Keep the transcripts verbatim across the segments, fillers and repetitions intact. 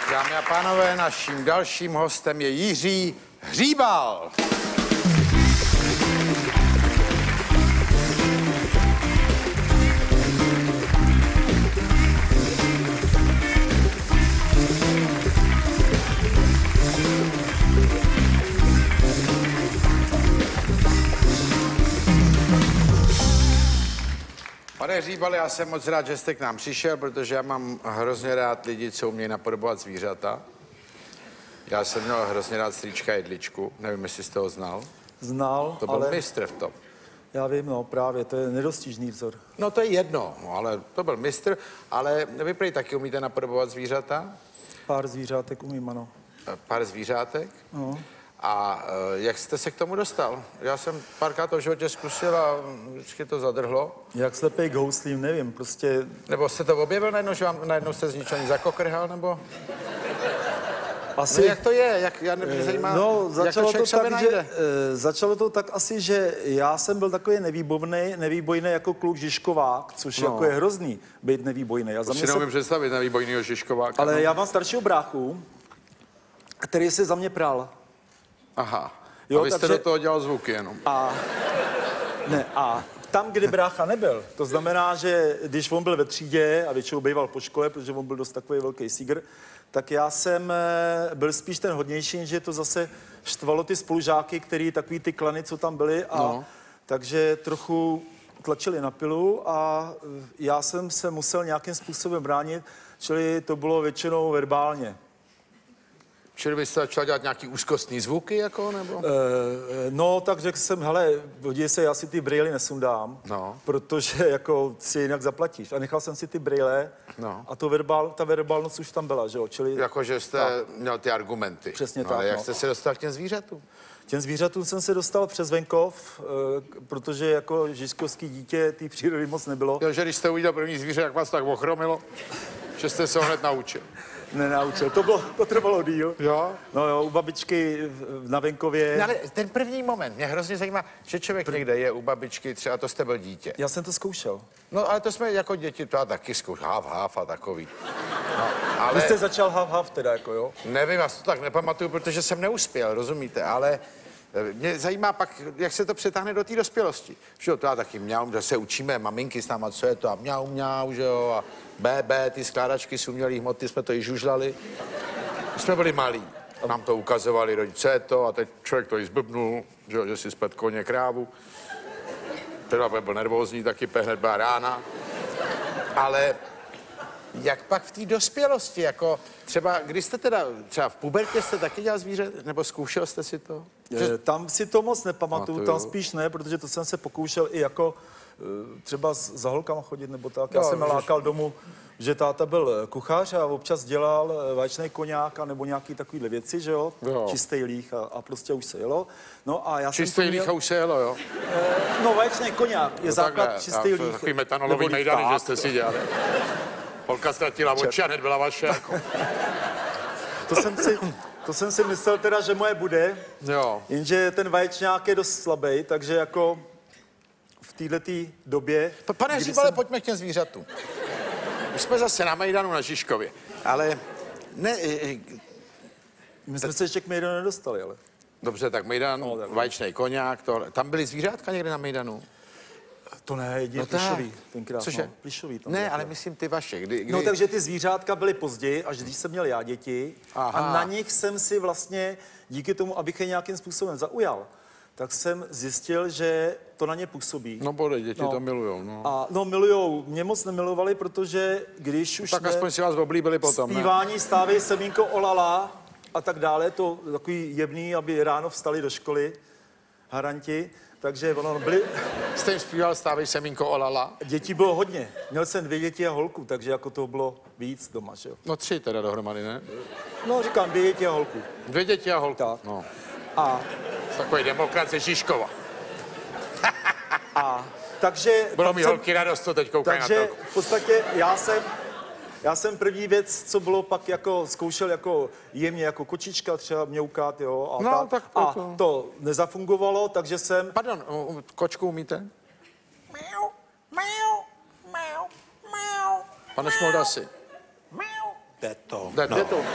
Dámy a pánové, naším dalším hostem je Jiří Hříbal. Pane Hříbale, já jsem moc rád, že jste k nám přišel, protože já mám hrozně rád lidi, co umějí napodobovat zvířata. Já jsem měl hrozně rád strýčka Jedličku, nevím, jestli jste ho znal. Znal, To byl ale... mistr v tom. Já vím, no právě, to je nedostižný vzor. No to je jedno, no, ale to byl mistr, ale vy prý taky umíte napodobovat zvířata? Pár zvířátek umím, ano. Pár zvířátek? No. A uh, jak jste se k tomu dostal? Já jsem párkrát to v životě zkusil a vždycky to zadrhlo. Jak slepej k houslím, nevím, prostě... Nebo jste to objevil najednou, že vám najednou jste z ničeho nic zakokrhal, nebo... Asi... No jak to je? Jak, já mě zajímá, no, začalo jak to, to tak, najde? že, e, začalo to tak asi, že já jsem byl takový nevýbojný, nevýbojný jako kluk Žižkovák, což No. jako je hrozný, být nevýbojný. Já To si neumím představit nevýbojnýho Žižkováka. Ale no. já mám staršího bráchu, který se za mě pral. Aha. Jo, a vy jste takže... do toho dělal zvuky jenom. A... Ne, a tam, kde brácha nebyl, to znamená, že když on byl ve třídě a většinou býval po škole, protože on byl dost takový velký sígr, tak já jsem byl spíš ten hodnější, že to zase štvalo ty spolužáky, který takový ty klany, co tam byly, a No. takže trochu tlačili na pilu a já jsem se musel nějakým způsobem bránit, čili to bylo většinou verbálně. Čili vy jste začal dělat nějaký úzkostný zvuky, jako, nebo? E, no, tak řekl jsem, hele, podívej se, já si ty brýle nesundám, No. protože jako si jinak zaplatíš. A nechal jsem si ty brýle No. a to verbál, ta verbálnost už tam byla, že jo, čili... Jakože jste tak. měl ty argumenty. Přesně no, tak, ale jak no. jste se dostal k těm zvířatům? Těm zvířatům jsem se dostal přes venkov, e, protože jako žižkovský dítě té přírody moc nebylo. Jo, že když jste uviděl první zvíře, jak vás tak ochromilo, že jste se ho hned naučil. Nenaučil, to, bylo, to trvalo díl. Jo? No jo, u babičky v- na venkově. No, ale ten první moment, mě hrozně zajímá, že člověk Pr- někde je u babičky, třeba to jste byl dítě. Já jsem to zkoušel. No, ale to jsme jako děti, to já taky zkoušel, háv, háv a takový. No, ale Vy jste začal hav, hav teda, jako jo? nevím, já si to tak nepamatuju, protože jsem neuspěl, rozumíte, ale mě zajímá pak, jak se to přetáhne do té dospělosti. Že jo, to já taky mňau, že se učíme, maminky s náma, co je to, a mňau, mňau, že jo, a bé, bé, ty skládačky z umělých hmoty, jsme to i žužlali. Když jsme byli malí, nám to ukazovali rodiče, co je to, a teď člověk to i zblbnul, že jo, že si splet koně krávu. Teda byl nervózní, taky hned byla rána. Ale jak pak v té dospělosti, jako třeba, když jste teda, třeba v pubertě jste taky dělal zvíře, nebo zkoušel jste si to? Že... Tam si to moc nepamatuju, Pamatuju. tam spíš ne, protože to jsem se pokoušel i jako eh, třeba s- za holkama chodit nebo tak. Já Jo, jsem můžeš- nalákal domů, že táta byl kuchař a občas dělal eh, vaječný koňák a nebo nějaký takovýhle věci, že jo, Jo. čistý líh a, a prostě už se jelo. No a já jsem Čistý to měl- lícha už se jelo, jo? Eh, No vaječný koňák je No základ takhle, čistý já- líh. Takový metanolový nebo líh, mejdany, že tak. jste si dělali. Holka ztratila oči a hned byla vaše, jako. To jsem si, to jsem si myslel teda, že moje bude, Jo. jenže ten vaječňák je dost slabý, takže jako v této době... Pa- Pane kdy Hříbale, jsem- pojďme k těm zvířatům. My jsme zase na Mejdanu na Žižkově, ale ne, e, e, My jsme se ještě k Mejdanu nedostali, ale... dobře, tak Mejdan, No, tak- vaječnej koňák, tohle. Tam byly zvířátka někde na Mejdanu? To ne, jedině No tak. plišový tenkrát. Cože? No, plišový tam Ne, bylo. ale myslím ty vaše. Kdy, kdy... No takže ty zvířátka byly později, až když jsem měl já děti. Aha. A na nich jsem si vlastně, díky tomu, abych je nějakým způsobem zaujal, tak jsem zjistil, že to na ně působí. No bude, děti No. to milujou, no. A no milujou, mě moc nemilovali, protože když už Tak jsme aspoň si vás oblíbili potom, ne? zpívání stávej semínko olala a tak dále, to takový jemný, aby ráno vstali do školy, haranti, takže ono byli, Jste jim zpíval Stávej semínko olala? dětí bylo hodně. Měl jsem dvě děti a holku, takže jako toho bylo víc doma, že jo. No tři teda dohromady, ne? No říkám, dvě děti a holku. Dvě děti a holka. Tak. No. A, Takový demokrat ze Žižkova. a takže... Bylo tam mi jsem- holky radost, co teď koukají na Takže to. v podstatě já jsem, já jsem první věc, co bylo pak jako, zkoušel jako jemně jako kočička třeba mňoukat, jo. A, No, tak to- a to- to nezafungovalo, takže jsem... Pardon, u- u- kočku umíte? Pane Šmoldasi. Jde to. Jde, jde to.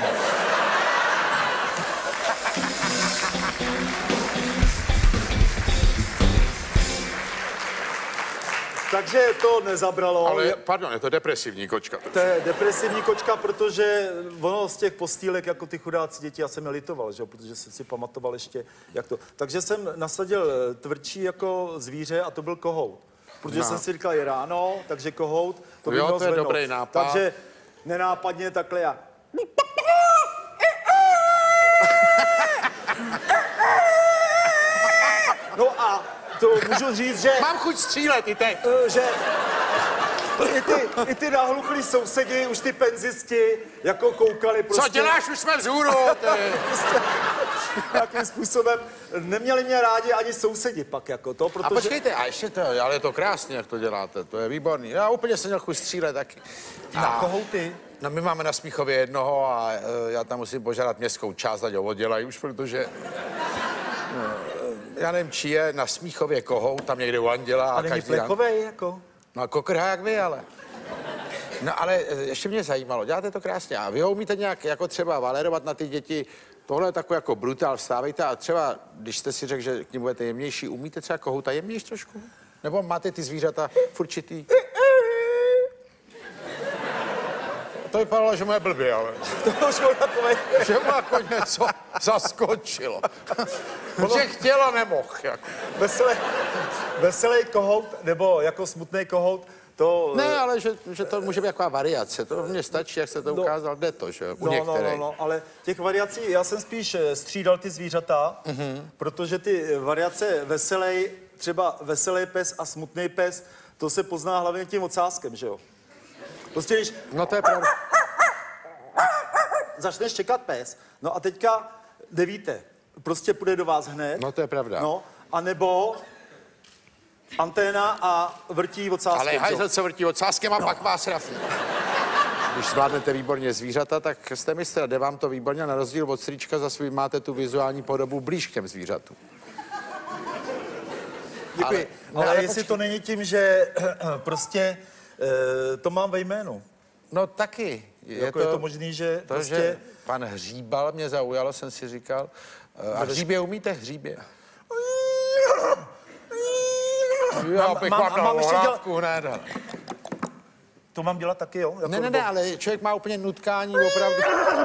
Takže to nezabralo. Ale, pardon, je to depresivní kočka. To je depresivní kočka, protože ono z těch postýlek, jako ty chudáci děti, já jsem je litoval, že? Protože jsem si pamatoval ještě, jak to. Takže jsem nasadil tvrdší jako zvíře a to byl kohout. Protože no. jsem si říkal, je ráno, takže kohout, to by jo, mělo to je zvednout. dobrý nápad. Takže nenápadně takhle já. No a to můžu říct, že... Mám chuť střílet i teď. že i ty, i ty nahluchlí sousedi, už ty penzisti, jako koukali prostě... Co děláš, už jsme vzhůru, prostě, nějakým způsobem. Neměli mě rádi ani sousedi pak jako to, protože... A počkejte, a ještě to, ale je to krásně, jak to děláte, to je výborný. Já úplně jsem měl chuť střílet taky. A, Na kohouty? No my máme na Smíchově jednoho a uh, já tam musím požádat městskou část, ať ho oddělají už, protože... Uh, já nevím, či je na Smíchově kohout, tam někde u Anděla. A a není každý dan... plechovej, jako? No a kokrhá jak vy, ale. No ale ještě mě zajímalo, děláte to krásně. A vy ho umíte nějak jako třeba valerovat na ty děti? Tohle je takový jako brutál, vstávejte a třeba, když jste si řekl, že k ním budete jemnější, umíte třeba kohouta jemnější trošku? Nebo máte ty zvířata v určitý... To vypadalo, že mu je blbě, ale... To už bylo takové... Že mu jako něco zaskočilo. Že chtělo, nemohl. Jako. Veselý, veselý kohout, nebo jako smutný kohout, to... Ne, ale že, že to může být taková variace. To mně stačí, jak se to No. ukázal, jde to, že u No, no, některých. no, no, ale těch variací, já jsem spíš eh, střídal ty zvířata, mm-hmm. protože ty variace veselý, třeba veselý pes a smutný pes, to se pozná hlavně tím ocáskem, že jo? Prostě když No to je pravda. začneš čekat pes, no a teďka nevíte, prostě půjde do vás hned. No to je pravda. No, anebo anténa a vrtí ocáskem. Ale že hajzl, jo? co vrtí ocáskem a no. Pak vás trafí. Když zvládnete výborně zvířata, tak jste mistr, jde vám to výborně, na rozdíl od strýčka za svým máte tu vizuální podobu blíž k těm zvířatům. Děkuji. Ale, ale, ale jestli počkej. to není tím, že prostě e, to mám ve jménu. No taky. Je, Jako to, je to možný, že to, prostě... že pan Hříbal mě zaujalo, jsem si říkal. A hříbě umíte hříbě? Já bych mám- vám a mám dal ještě dělat- hlávku hned. To mám dělat taky, jo? Jako Ne, ne, nebo- ne, ale člověk má úplně nutkání opravdu.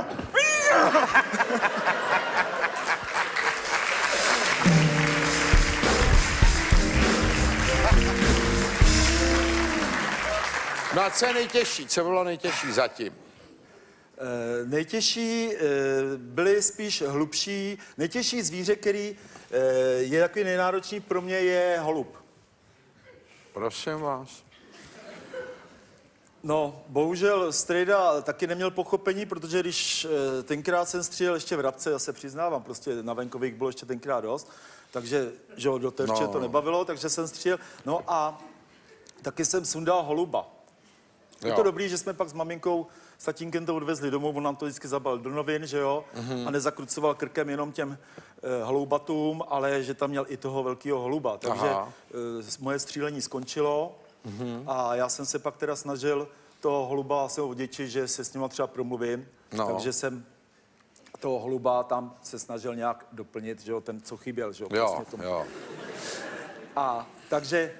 No a co je nejtěžší? Co bylo nejtěžší zatím? E, nejtěžší e, byly spíš hlubší. Nejtěžší zvíře, který e, je takový nejnáročný pro mě, je holub. Prosím vás. No, bohužel strejda taky neměl pochopení, protože když e, tenkrát jsem střílel ještě v Rabce, já se přiznávám, prostě na venkových bylo ještě tenkrát dost, takže že jo, do terče No. to nebavilo, takže jsem střílel. No a taky jsem sundal holuba. Je Jo. to dobrý, že jsme pak s maminkou, s tatínkem to odvezli domů, on nám to vždycky zabal do novin, že jo, mm-hmm. a nezakrucoval krkem jenom těm e, holubatům, ale že tam měl i toho velkého holuba. Takže e, moje střílení skončilo mm-hmm. a já jsem se pak teda snažil toho holuba se oděčit, že se s ním třeba promluvím, No. takže jsem toho holuba tam se snažil nějak doplnit, že jo, ten, co chyběl, že jo. Jo, přesně tomu. jo. A takže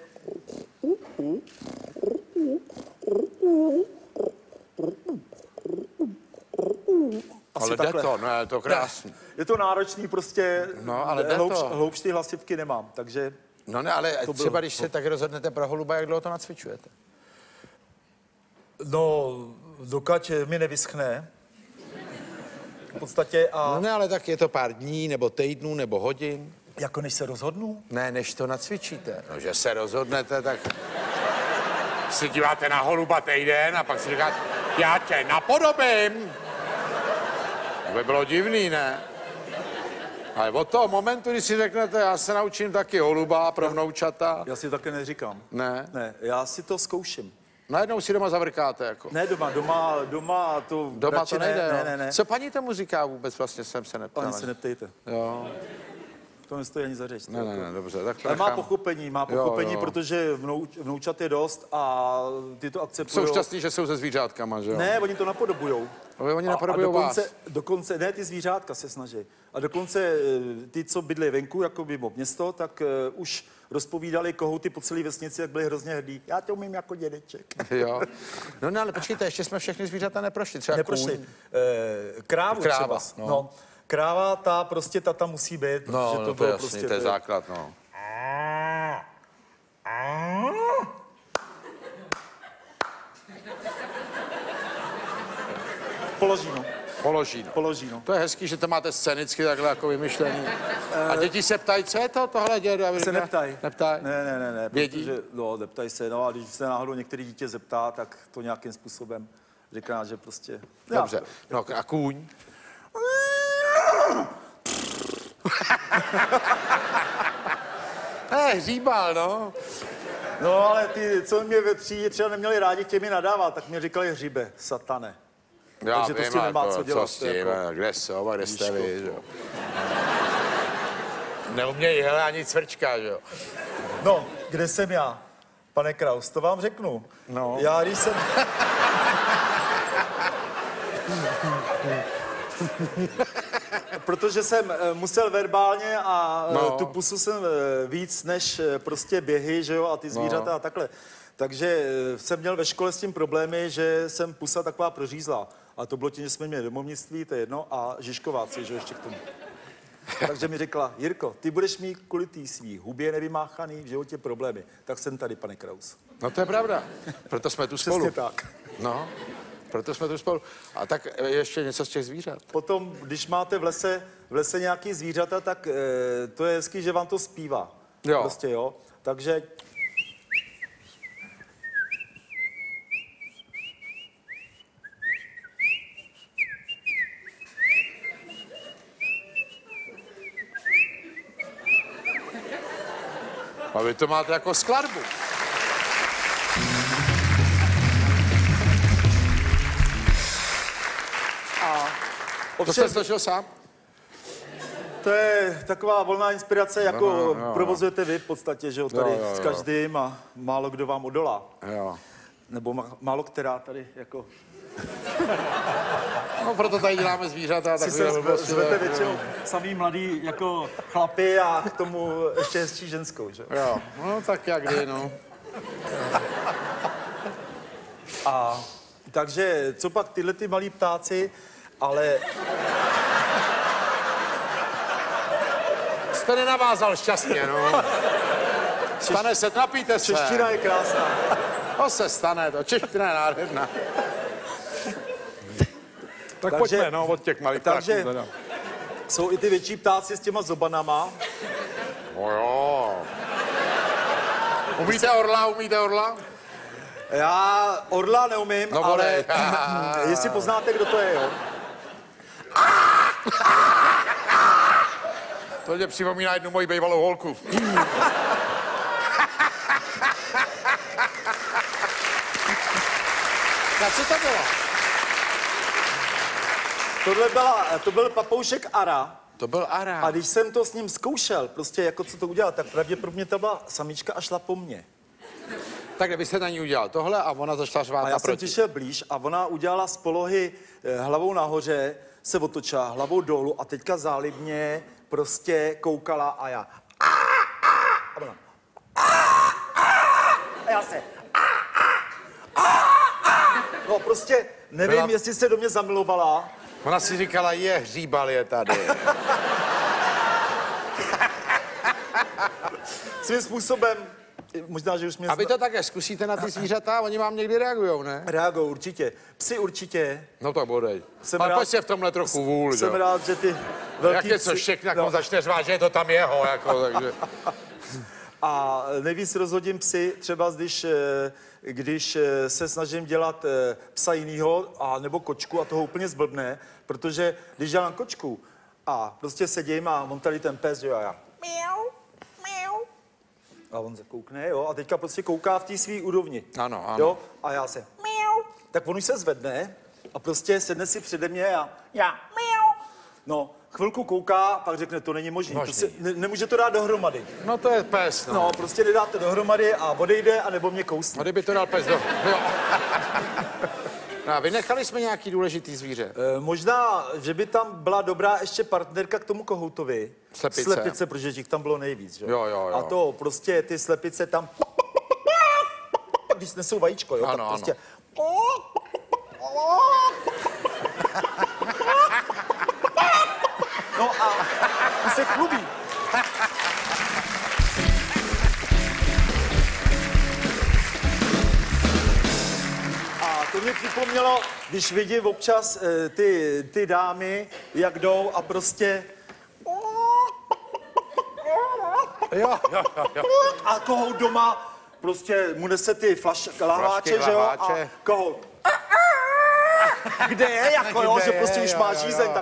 Ale jde takhle. to, ne, je to krásný. Je to náročný, prostě No, ale jde hloubš, to. hloubš ty hlasivky nemám, takže No ne, ale To třeba bylo- když se tak rozhodnete pro holuba, jak dlouho to nacvičujete? no, dokud mi nevyschne, v podstatě a No ne, ale tak je to pár dní, nebo týdnů, nebo hodin. jako než se rozhodnu, Ne, než to nacvičíte. No, že se rozhodnete, tak si díváte na holuba týden a pak si říkáte, já tě napodobím. To by bylo divný, ne? Ale od toho momentu, kdy si řeknete, já se naučím taky holuba pro vnoučata. já si také neříkám. Ne. Ne, já si to zkouším. Najednou si doma zavrkáte, jako. Ne doma, doma, doma to Doma radši to nejde, ne, jo. ne, ne, ne. Co paní tomu říká vůbec, vlastně jsem se neptal. Ani se neptejte. Jo. To nestojí ani za řeč. Ne, ne, ne, dobře, tak to Ale má nechám. pochopení, má pochopení, jo. protože vnouč, vnoučat je dost a ty to akceptují. Jsou šťastní, že jsou se zvířátkama, že jo? Ne, oni to napodobujou. Ale oni A, a napodobujou vás. dokonce, dokonce, ne, ty zvířátka se snaží. A dokonce eh, ty, co bydlí venku, jako mimo město, tak uh, už rozpovídali kohouty po celé vesnici, jak byli hrozně hrdí. Já to umím jako dědeček. Jo. No, no ale počkejte, ještě jsme všechny zvířata neprošli. Třeba Neprošli. kůň. Eh, krávu Kráva, třeba. no. No. Kráva, ta prostě, ta tam musí být. No, protože no, to, to bylo je jasný, prostě, to je základ, no. Položí, no. Položí, no. Položí, no. To je hezký, že to máte scénicky takhle jako vymyšlený. A děti se ptají, co je to tohle, dědu? A vy Se říkáte, neptají. Neptají? Ne, ne, ne, ne. Vědí? Protože, no, neptají se, no a když se náhodou některé dítě zeptá, tak to nějakým způsobem říká, že prostě... Dobře. No a kůň? Ne, hříbal, no. No, ale ty, co mě ve třídě třeba neměli rádi, těmi nadává, tak mě říkali hřibe, satane. Já Takže to s tím nemá co dělat, Co s to tím, jako- kde jsou a kde jste vy, Výškov, že jo? Neumějí hele ani cvrčka, že jo? No, kde jsem já? Pane Kraus, to vám řeknu. No. Já, když jsem... Protože jsem eh, musel verbálně a eh, No. tu pusu jsem eh, víc než eh, prostě běhy, že jo, a ty zvířata No. a takhle. Takže eh, jsem měl ve škole s tím problémy, že jsem pusa taková prořízlá. A to bylo tím, že jsme měli domovnictví, to je jedno, a Žižkováci, že jo, ještě k tomu. Takže mi řekla, Jirko, ty budeš mít kvůli tý svý hubě nevymáchaný v životě problémy. Tak jsem tady, pane Kraus. No to je pravda. Proto jsme tu spolu. Přesně tak. No, proto jsme tu spolu. A tak ještě něco z těch zvířat. Potom, když máte v lese, v lese nějaký zvířata, tak e, to je hezký, že vám to zpívá. Jo. Prostě jo. Takže A vy to máte jako skladbu. To ovšem, jste složil sám? to je taková volná inspirace, jako No, no, no, no. provozujete vy v podstatě, že jo, tady Jo, jo, jo. s každým a málo kdo vám odolá. Jo. Nebo ma, málo která tady jako... No proto tady děláme zvířata. Si takové se blbosti, zvete tak- většinou samý mladý jako chlapi a k tomu ještě hezčí ženskou, že jo. Jo, no tak jak kdy, no. A takže co pak tyhle ty malí ptáci, ale Jste nenavázal šťastně, no. Stane se, napijte se. čeština je krásná. To se stane, to čeština je nádherná. Tak Takže- pojďme, no, od těch malých takže- ptáků teda. Jsou i ty větší ptáci s těma zobanama. No jo. Umíte orla, umíte orla? Já orla neumím, No, ale vole. jestli poznáte, kdo to je, jo. To mě připomíná jednu moji bývalou holku. A co to bylo? Tohle byla, to byl papoušek Ara. To byl Ara. A když jsem to s ním zkoušel, prostě jako co to udělat, tak pravděpodobně to byla samička a šla po mně. Tak kdybyste na ní udělal tohle a ona začala řvát A já jsem naproti. přišel blíž a ona udělala z polohy eh, hlavou nahoře, se otočila hlavou dolů a teďka zálibně prostě koukala a já. A ona. A já se. No prostě nevím, Byla- jestli se do mě zamilovala. Ona si říkala, je, hříbal je tady. Svým způsobem, možná, že už mě A vy to také zkusíte na ty zvířata, oni vám někdy reagujou, ne? reagují určitě. Psi určitě. No to bodej. Jsem Ale rád- pojď se v tomhle trochu vůl, Jsem jo. rád, že ty Jak velký je co psi- všechno, jak no. on začne řvát, že je to tam jeho, jako, takže... A nejvíc rozhodím psy, třeba když, eh, když eh, se snažím dělat eh, psa jinýho, a nebo kočku a toho úplně zblbne, protože když dělám kočku a prostě sedím a on tady ten pes, jo, a já miau, miau. A on se koukne, jo, a teďka prostě kouká v té svý úrovni. Ano, ano. Jo, a já se miau. Tak on už se zvedne a prostě sedne si přede mě a já miau. No, chvilku kouká, pak řekne, to není možné. To Možný. si, ne, nemůže to dát dohromady. No to je pes, no. No, prostě nedáte dohromady a odejde, anebo mě kousne. No kdyby to dal pes do... Jo. No a vynechali jsme nějaký důležitý zvíře. E, možná, že by tam byla dobrá ještě partnerka k tomu kohoutovi. Slepice. Slepice, protože těch tam bylo nejvíc, že? Jo, jo, jo. A to prostě ty slepice tam... Když snesou vajíčko, jo, Ano, tak ano. prostě... No a on se chlubí. A to mě připomnělo, když vidím občas eh, ty, ty dámy, jak jdou a prostě... Jo, jo, jo, jo. A kohout doma, prostě mu nese ty flaš, lahváče, že jo? A lahváče. kohout. Kde je, jako jo, Kde že je, prostě už jo, má jo, žízeň, jo. tak...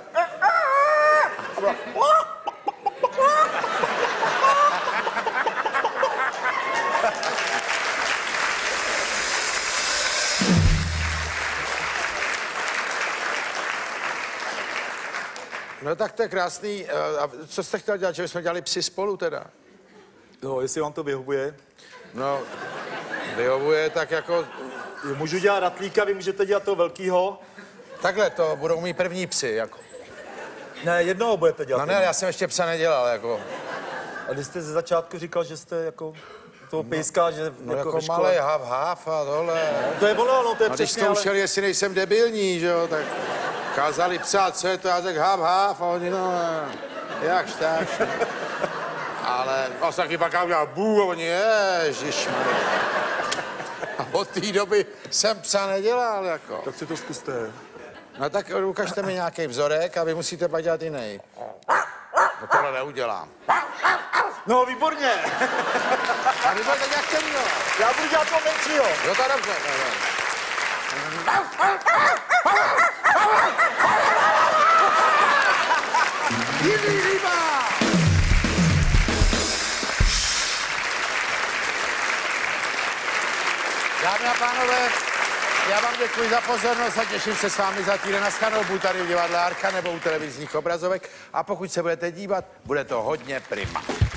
No tak to je krásný. Eh, A co jste chtěl dělat, že bychom dělali psi spolu teda? No, jestli vám to vyhovuje. No, vyhovuje tak jako... Můžu dělat ratlíka, vy můžete dělat toho velkýho. Takhle to budou mý první psy, jako. Ne, jednoho budete dělat. No ne, já jsem ještě psa nedělal, jako. A když jste ze začátku říkal, že jste jako toho pejska, že No jako, jako ve škole- malej hav, hav a tohle. To je ono, no, to je A když přesně, ale... zkoušeli, jestli nejsem debilní, že jo, tak kázali psát, co je to, já řekl hav, hav a oni, no, jakž tak. Ale a taky pak já udělal bů a oni, ježišmarja. A od té doby jsem psa nedělal, jako. Tak si to zkuste. No tak ukažte mi nějaký vzorek a vy musíte pak dělat jiný. No tohle neudělám. No, výborně. A vy budete dělat kterýho? Já budu dělat toho menšího. Jo, to je dobře. to je dobře. Jiný ryba! Dámy a pánové, já vám děkuji za pozornost a těším se s vámi za týden na shledanou, buď tady v divadle Arka nebo u televizních obrazovek. A pokud se budete dívat, bude to hodně prima.